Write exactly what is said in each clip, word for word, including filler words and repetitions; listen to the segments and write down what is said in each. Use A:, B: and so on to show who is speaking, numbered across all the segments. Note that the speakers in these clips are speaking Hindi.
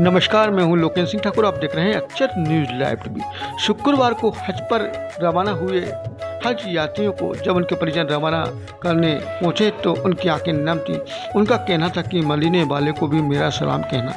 A: नमस्कार, मैं हूं लोकेश सिंह ठाकुर। आप देख रहे हैं अक्षर न्यूज लाइव टीवी। शुक्रवार को हज पर रवाना हुए हज यात्रियों को जब उनके परिजन रवाना करने पहुंचे तो उनकी आंखें नम थीं। उनका कहना था कि मदीने वाले को भी मेरा सलाम कहना।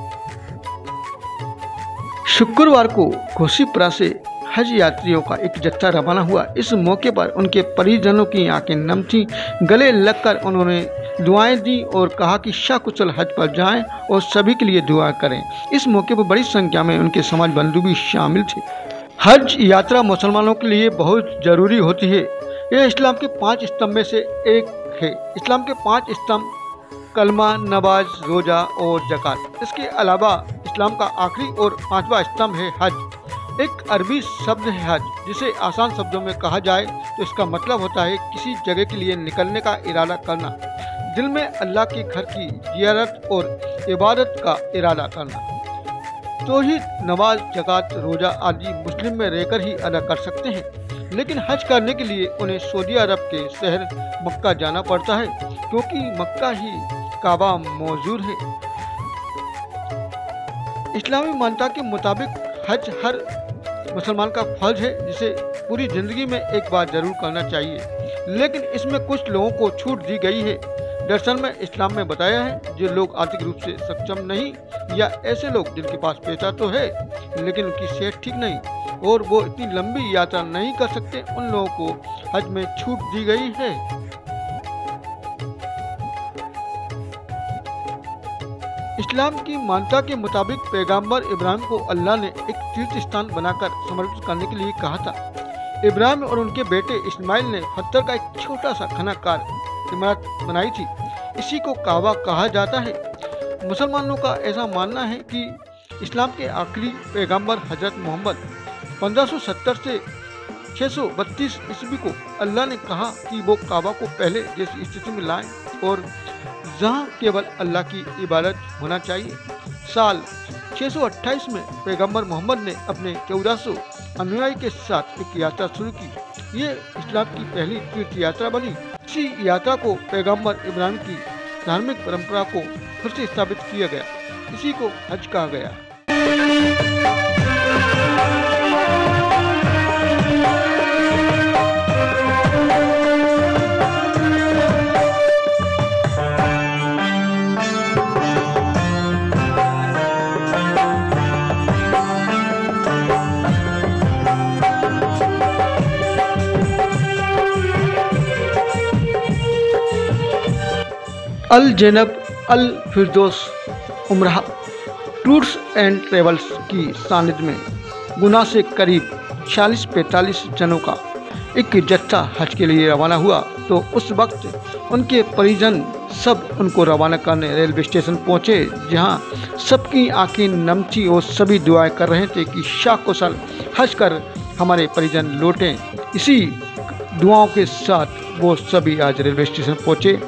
A: शुक्रवार को घोसीपुरा से हज यात्रियों का एक जत्था रवाना हुआ। इस मौके पर उनके परिजनों की आंखें नम थीं। गले लगकर उन्होंने दुआएं दी और कहा कि सकुशल हज पर जाएं और सभी के लिए दुआ करें। इस मौके पर बड़ी संख्या में उनके समाज बंधु भी शामिल थे। हज यात्रा मुसलमानों के लिए बहुत जरूरी होती है। यह इस्लाम के पांच स्तंभ में से एक है। इस्लाम के पांच स्तंभ कलमा, नमाज, रोजा और ज़कात। इसके अलावा इस्लाम का आखिरी और पांचवा स्तंभ है हज। एक अरबी शब्द है हज, जिसे आसान शब्दों में कहा जाए तो इसका मतलब होता है किसी जगह के लिए निकलने का इरादा करना, दिल में अल्लाह के घर की जियारत और इबादत का इरादा करना। तौहीद, नमाज, ज़कात, रोजा आदि मुस्लिम में रहकर ही अदा कर सकते हैं, लेकिन हज करने के लिए उन्हें सऊदी अरब के शहर मक्का जाना पड़ता है, क्योंकि मक्का ही काबा मौजूद है। इस्लामी मान्यता के मुताबिक हज हर मुसलमान का फर्ज है, जिसे पूरी जिंदगी में एक बार जरूर करना चाहिए, लेकिन इसमें कुछ लोगों को छूट दी गई है। दरअसल में इस्लाम में बताया है जो लोग आर्थिक रूप से सक्षम नहीं, या ऐसे लोग जिनके पास पैसा तो है लेकिन उनकी सेहत ठीक नहीं और वो इतनी लंबी यात्रा नहीं कर सकते, उन लोगों को हज में छूट दी गई है। इस्लाम की मान्यता के मुताबिक पैगंबर इब्राहिम को अल्लाह ने एक तीर्थ स्थान बनाकर समर्पित करने के लिए कहा था। इब्राहिम और उनके बेटे इस्माइल ने पत्थर का एक छोटा सा घनाकार इमारत बनाई थी। इसी को काबा कहा जाता है। मुसलमानों का ऐसा मानना है कि इस्लाम के आखिरी पैगंबर हजरत मोहम्मद पंद्रह सौ सत्तर से छह सौ बत्तीस ईस्वी को अल्लाह ने कहा कि वो काबा को पहले जैसी स्थिति में लाएं और जहाँ केवल अल्लाह की इबादत होना चाहिए। साल छह सौ अट्ठाईस में पैगंबर मोहम्मद ने अपने चौदह सौ अनुयायी के साथ एक यात्रा शुरू की। ये इस्लाम की पहली तीर्थ यात्रा बनी। इसी यात्रा को पैगंबर इब्राहिम की धार्मिक परंपरा को फिर से स्थापित किया गया। इसी को हज कहा गया। Al Zainab Al Firdaus Umrah tours and travels की सानिध्य में गुना से करीब चालीस पैंतालीस जनों का एक जत्था हज के लिए रवाना हुआ, तो उस वक्त उनके परिजन सब उनको रवाना करने रेलवे स्टेशन पहुंचे, जहां सबकी आंखें नम थी और सभी दुआएं कर रहे थे कि सकुशल हज कर हमारे परिजन लौटें। इसी दुआओं के साथ वो सभी आज रेलवे स्टेशन पहुंचे।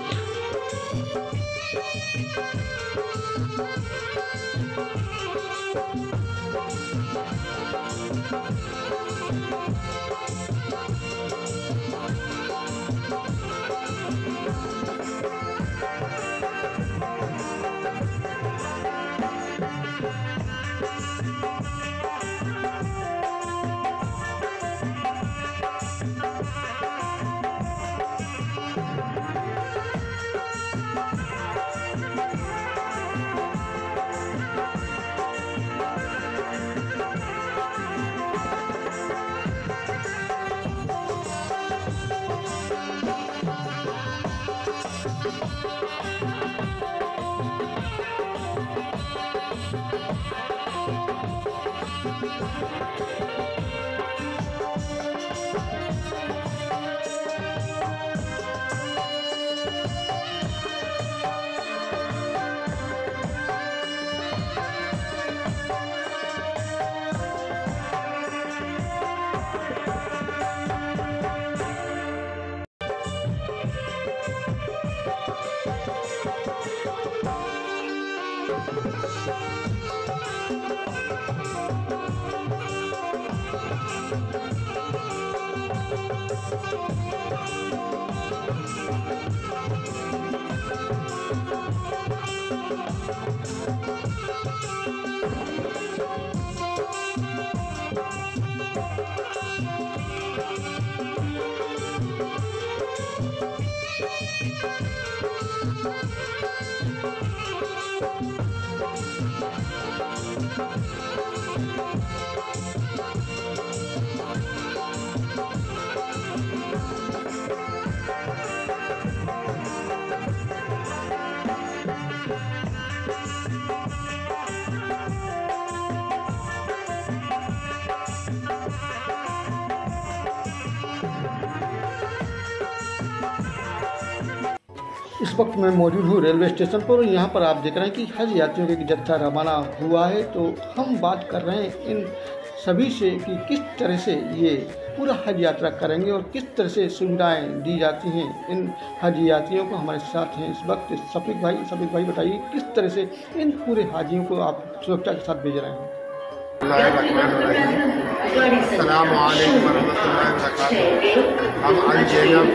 A: इस वक्त मैं मौजूद हूँ रेलवे स्टेशन पर और यहाँ पर आप देख रहे हैं कि हज यात्रियों का एक जत्था रवाना हुआ है। तो हम बात कर रहे हैं इन सभी से कि किस तरह से ये पूरा हज यात्रा करेंगे और किस तरह से सुविधाएं दी जाती हैं इन हज यात्रियों को। हमारे साथ हैं इस वक्त शफीक भाई। शफीक भाई बताइए किस तरह से इन पूरे हाजियों को आप सुरक्षा के साथ भेज रहे हैं।
B: अस्सलाम वालेकुम वरहमतुल्लाहि वबरकातुहू। हम अल ज़ैनब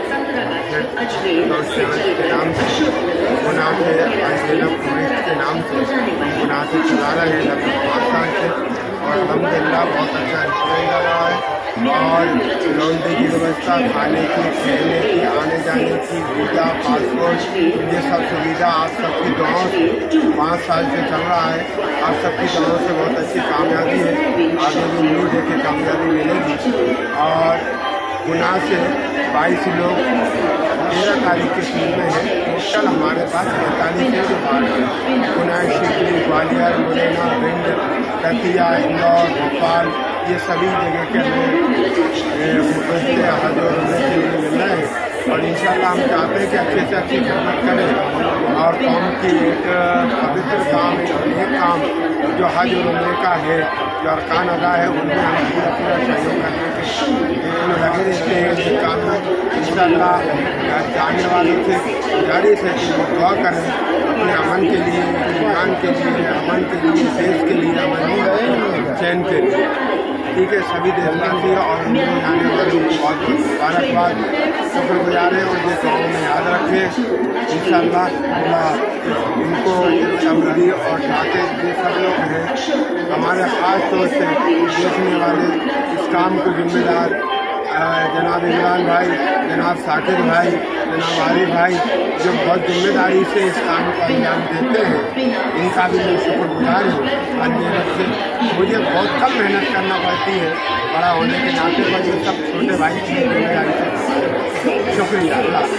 B: के नाम से गुनाह से अल ज़ैनब टूरिस्ट के नाम से गुनाह से चला रहे हैं लगभग पाँच साल से और अल्हम्दुलिल्लाह बहुत अच्छा रिस्पॉन्स आ रहा है। और लॉन्ड्री की व्यवस्था, खाने की, रहने की, आने जाने की, वीज़ा, पासपोर्ट, ये सब सुविधा आप सबकी दुआओं से पाँच साल से चल रहा है। आप सबकी दुआओं से बहुत अच्छी कामयाबी है। आगे भी उम्मीद है कि कामयाबी मिलेगी। और गुनाह से बाईस लोग तेरह तारीख के टीम में है। टोटल हमारे पास पैंतालीस के बाद है। गुनाह शिकली, ग्वालियर, मुरैना, भिंड, दतिया, इंदौर, भोपाल, ये सभी जगह के हमें हज और उम्रे के लिए मिल रहे हैं। और इंशाल्लाह हम चाहते हैं कि अच्छे से अच्छी खिदमत करें और कौम की एक पवित्र काम, एक नेक काम जो हज और उम्रे का है, जो अरकान अदा है, उनमें हम पूरा पूरा सहयोग करने के लगे रहते हैं। इस काम में इंशाल्लाह जाने वालों से गुजारिश है कि वो दुआ करें अपने अमन के लिए, ईमान के लिए, अमन के लिए, देश के लिए, अमन चैन के लिए। ठीक है, सभी देशवासी और उनको जाने वाले बहुत बहुत मुबारकबाद, शुक्रगुजार हैं और ये दुआओं में याद रखें। इंशाअल्लाह इनको समृद्धि और साथे ये सब लोग हैं हमारे ख़ास तौर से देखने वाले, इस काम को जिम्मेदार जनाब इमरान भाई, जनाब साकिर भाई, जनाब आरिफ भाई, जो बहुत जिम्मेदारी से इस काम को अंजाम देते हैं, इनका भी मैं शुक्रगुजार हूँ। मेहनत से मुझे बहुत कम मेहनत करना पड़ती है बड़ा होने के नाते पर, ये सब छोटे भाई की जिम्मेदारी से शुक्रिया। अल्लाह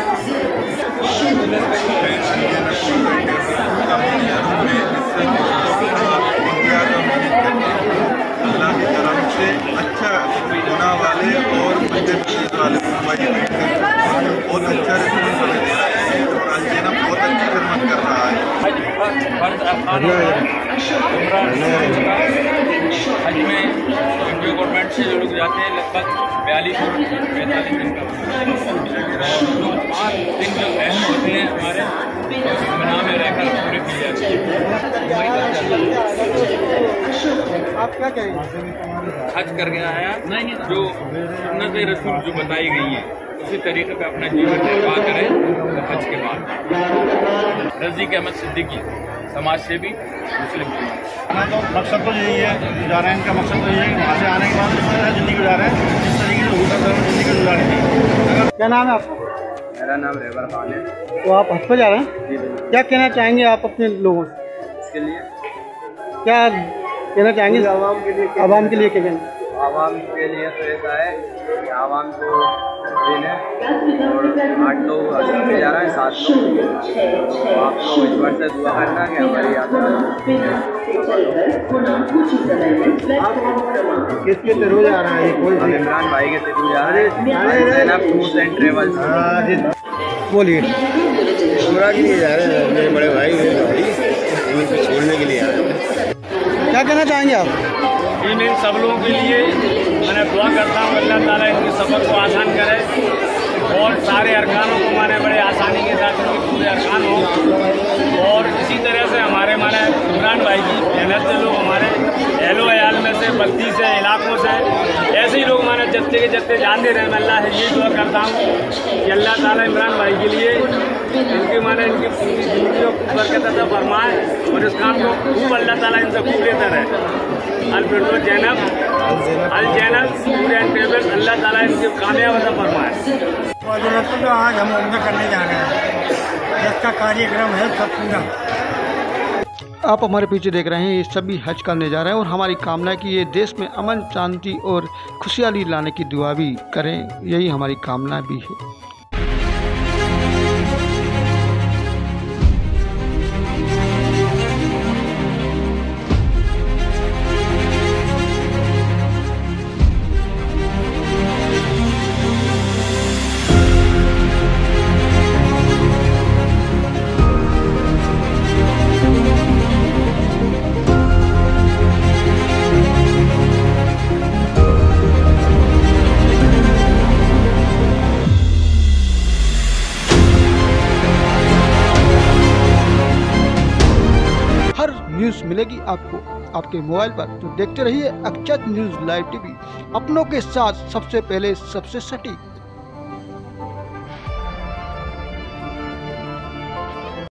C: अल्लाह की तरफ से अच्छा गुनाह वाले और पंजाब वाले बहुत अच्छा रिस्पॉन्स हमें दे रहे हैं और अल ज़ैनब बहुत अच्छी खिदमत कर रहा है।
D: हज में इंडिया गवर्नमेंट से जो लोग जाते हैं लगभग बयालीस और पैंतालीस दिन का पाँच दिन जो अहम होते हैं हमारे मना में रहकर पूरे की जाती है।
A: आप क्या कहेंगे?
D: हज करके आया जो सुन्नत रसूल जो बताई गई है उसी तरीके का अपना जीवन निर्वाह करें। तो हज के बाद रज़ीक अहमद सिद्दीकी, समाज सेवी, मुस्लिम समाज।
E: तो मकसद तो यही है, जा रहे हैं, इनका मकसद तो यही है कि वहाँ से आने के बाद इस तरह जिंदगी गुजार रहे हैं, इस तरीके से होता है जिंदगी गुजारी थी।
A: क्या नाम है आपका?
F: मेरा नाम रेवर खान है।
A: तो आप हज पर जा रहे हैं?
F: जी बिल्कुल।
A: क्या कहना चाहेंगे आप अपने लोगों से?
F: इसके लिए
A: क्या कहना चाहेंगे आवाम के लिए? आवाम के लिए क्या कहना?
F: आवाम के लिए तो ऐसा है कि आवाम को दिन है और आठ लोग पे जा रहे हैं, सात लोग, तो आप लोग इस बार से दुआ करना कि हमारी यात्रा
A: किसके थ्रू जा रहा है? कोई
F: इमरान भाई के थ्रू जा रहे हैं, टूर्स एंड ट्रेवल्स।
A: बोलिए।
B: उम्रा के लिए जा रहे हैं, मेरे बड़े भाई उनको छोड़ने के लिए आ रहे हैं।
A: क्या कहना चाहेंगे आप?
D: इन इन सब लोगों के लिए मैंने दुआ करता हूँ अल्लाह ताला इनके सफ़र को आसान करे और सारे अरकानों को माने बड़े आसानी के साथ उनके पूरे अरकान हो। और इसी तरह से हमारे माने इमरान भाई की मेहनत से लोग हमारे एहलो अयाल में से, बस्ती से, इलाकों से ऐसे ही लोग माने जत्ते के जत्ते जाते रहे। मैं अल्लाह से ये दुआ करता हूँ कि अल्लाह ताला इमरान भाई के लिए इनकी माने इनकी पूरी जिंदगी को बरकत अता फरमाए और इस काम को खूब अल्लाह ताला इनसे खूब लेता रहे। अल ज़ैनब अल ज़ैनब पूरे टेबल अल्लाह ताला इनकी कामयाब अता फरमाए।
E: तो आज हम उम्रा करने जा रहे हैं, जिसका कार्यक्रम है सब पूरा।
A: आप हमारे पीछे देख रहे हैं ये सभी हज करने जा रहे हैं और हमारी कामना है कि ये देश में अमन शांति और खुशहाली लाने की दुआ भी करें, यही हमारी कामना भी है। न्यूज़ मिलेगी आपको आपके मोबाइल पर, तो देखते रहिए अक्षत न्यूज़ लाइव टीवी, अपनों के साथ सबसे पहले सबसे सटीक।